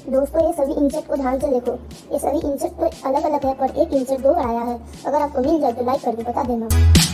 दोस्तों ये सभी इंसेट को ध्यान से देखो, ये सभी इंसेट तो अलग अलग है पर एक इंसेट 2 बार आया है। अगर आपको मिल जाए तो लाइक करके बता देना।